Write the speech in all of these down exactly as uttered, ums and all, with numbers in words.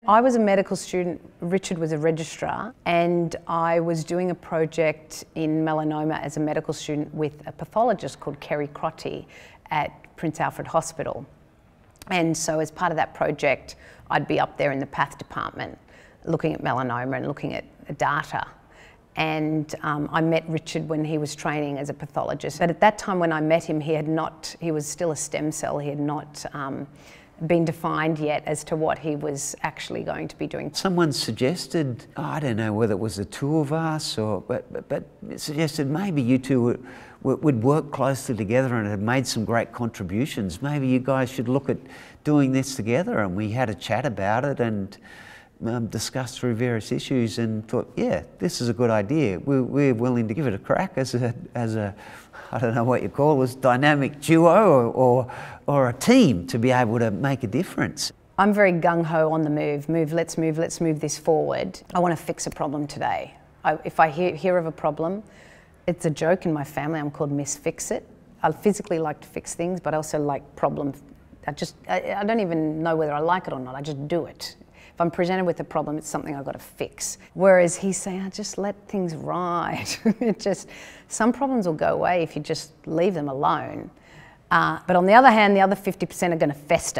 I was a medical student, Richard was a registrar, and I was doing a project in melanoma as a medical student with a pathologist called Kerry Crotty at Prince Alfred Hospital. And so as part of that project, I'd be up there in the path department looking at melanoma and looking at data. And um, I met Richard when he was training as a pathologist. But at that time when I met him, he had not, he was still a stem cell. He had not um, been defined yet as to what he was actually going to be doing. Someone suggested, oh, I don't know whether it was the two of us, or but, but, but it suggested maybe you two would, would work closely together and have made some great contributions. Maybe you guys should look at doing this together. And we had a chat about it and Um, discussed through various issues and thought, yeah, this is a good idea. We're, we're willing to give it a crack as a, as a, I don't know what you call this, dynamic duo or, or, or a team to be able to make a difference. I'm very gung-ho on the move. Move, let's move, let's move this forward. I want to fix a problem today. I, if I hear, hear of a problem, it's a joke in my family, I'm called Miss Fix-It. I physically like to fix things, but I also like problem. I just, I, I don't even know whether I like it or not, I just do it. If I'm presented with a problem, it's something I've got to fix. Whereas he's saying, oh, just let things ride. It just, some problems will go away if you just leave them alone. Uh, but on the other hand, the other fifty percent are going to fester.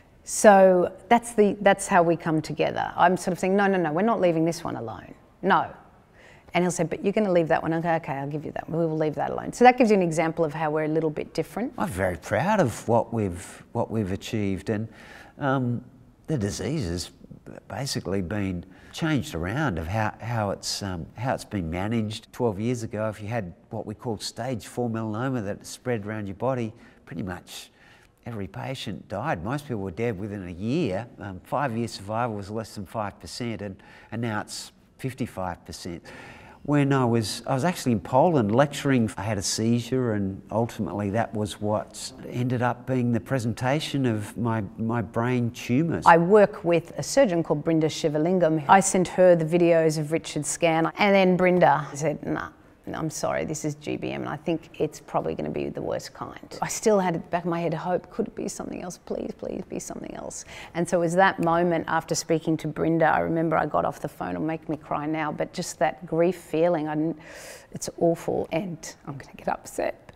So that's, the, that's how we come together. I'm sort of saying, no, no, no, we're not leaving this one alone. No. And he'll say, but you're going to leave that one. Okay, okay, I'll give you that. We will leave that alone. So that gives you an example of how we're a little bit different. I'm very proud of what we've, what we've achieved. And um, the disease has basically been changed around of how, how, it's, um, how it's been managed. twelve years ago, if you had what we called stage four melanoma that spread around your body, pretty much every patient died. Most people were dead within a year. Um, five-year survival was less than five percent, and, and now it's fifty-five percent. When I was, I was actually in Poland lecturing, I had a seizure, and ultimately that was what ended up being the presentation of my, my brain tumours. I work with a surgeon called Brenda Shivalingam. I sent her the videos of Richard's scan, and then Brenda said, nah, I'm sorry, this is G B M, and I think it's probably going to be the worst kind. I still had at the back of my head hope, could it be something else? Please, please be something else. And so it was that moment after speaking to Brenda, I remember I got off the phone, it'll make me cry now, but just that grief feeling, I didn't, it's awful, and I'm going to get upset.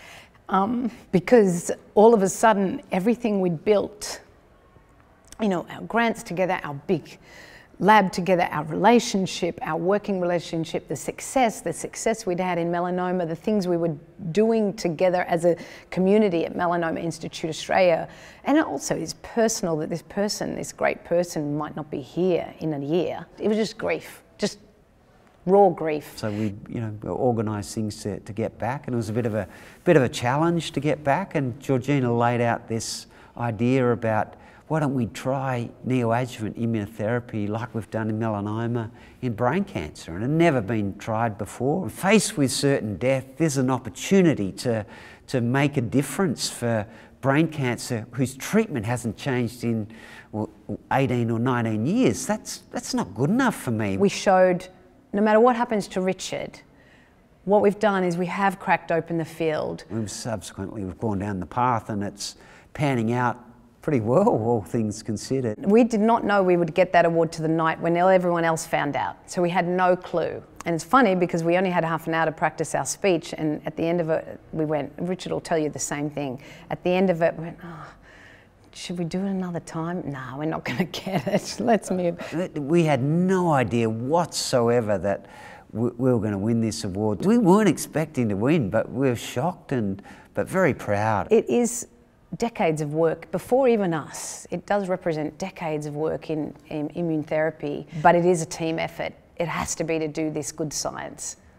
Um, because all of a sudden, everything we'd built, you know, our grants together, our big lab together, our relationship, our working relationship, the success, the success we'd had in melanoma, the things we were doing together as a community at Melanoma Institute Australia. And it also is personal that this person, this great person, might not be here in a year. It was just grief, just raw grief. So we, you know, organised things to, to get back, and it was a bit of a, bit of a challenge to get back, and Georgina laid out this idea about, why don't we try neoadjuvant immunotherapy like we've done in melanoma in brain cancer? And it had never been tried before. Faced with certain death, there's an opportunity to, to make a difference for brain cancer whose treatment hasn't changed in well, eighteen or nineteen years. That's, that's not good enough for me. We showed, no matter what happens to Richard, what we've done is we have cracked open the field. We've subsequently we've gone down the path, and it's panning out pretty well, all things considered. We did not know we would get that award to the night when everyone else found out. So we had no clue. And it's funny because we only had half an hour to practice our speech, and at the end of it, we went, Richard will tell you the same thing. At the end of it, we went, oh, should we do it another time? No, we're not gonna get it, let's move. We had no idea whatsoever that we were gonna win this award. We weren't expecting to win, but we were shocked and, but very proud. It is decades of work before even us. It does represent decades of work in, in immune therapy, but it is a team effort. It has to be to do this good science.